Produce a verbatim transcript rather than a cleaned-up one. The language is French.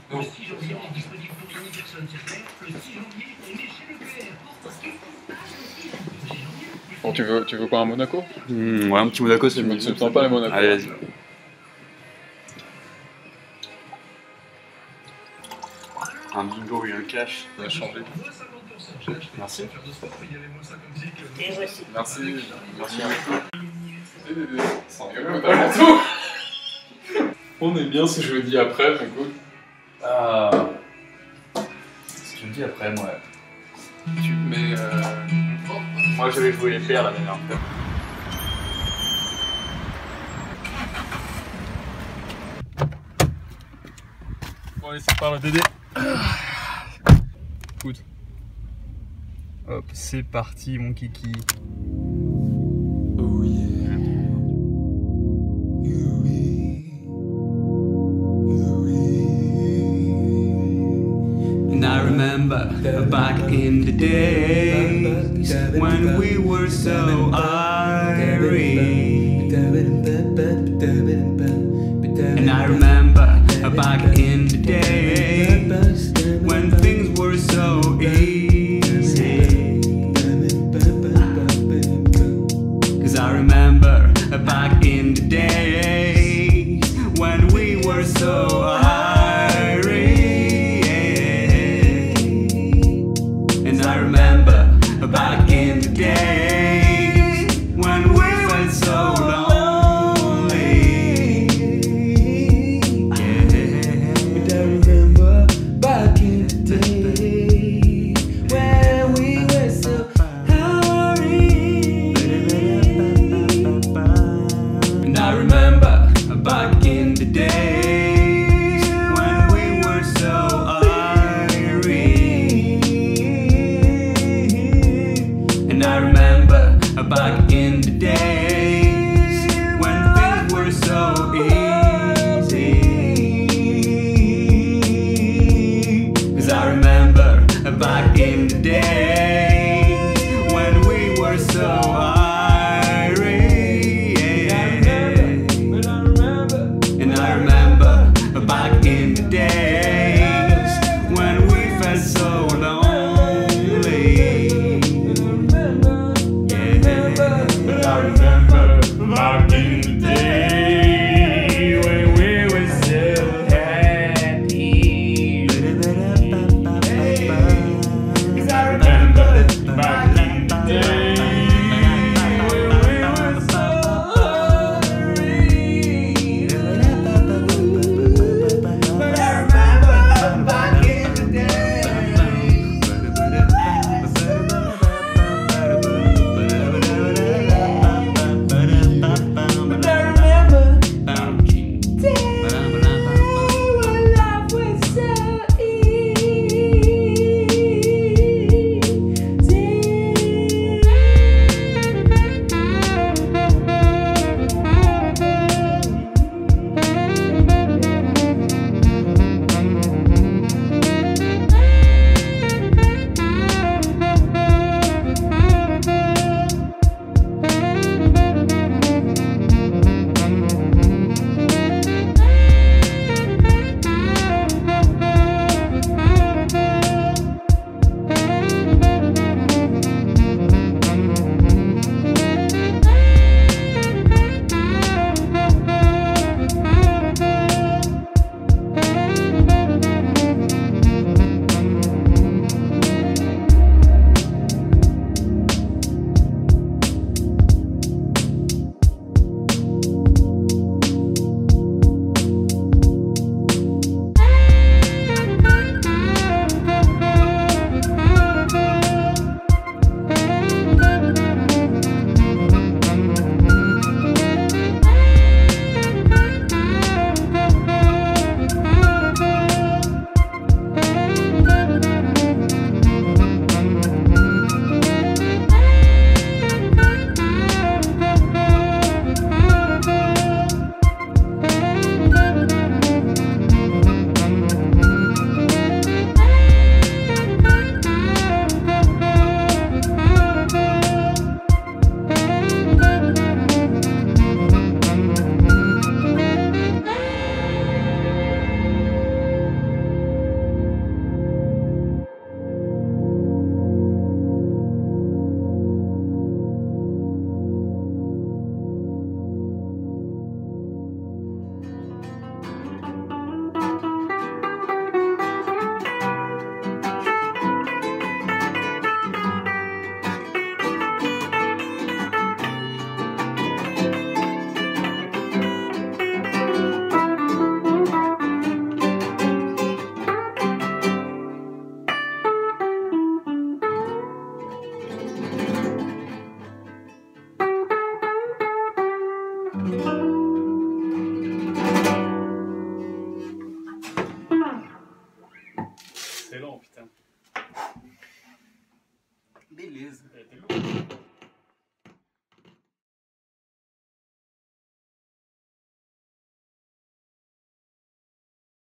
Le six janvier, on est disponible pour une personne, c'est clair. Le six janvier, on est chez Leclerc. Bon, tu veux, tu veux quoi, un Monaco? Mmh, ouais, un petit Monaco, c'est mieux. Tu me sens pas les Monaco. Allez, vas-y. Un bingo et un cash. Ça a changé. Merci. Et voici. Merci. Merci beaucoup. Sans gueule, avant tout. On est bien si je le dis après, mais écoute. Ah. Si tu me dis après, moi. Tu mets. Euh... Moi, j'avais joué les paires la dernière fois. Bon, allez, c'est par le Dédé. Écoute. Hop, c'est parti, mon kiki. Oh yeah. And I remember back in the days when we were so irate.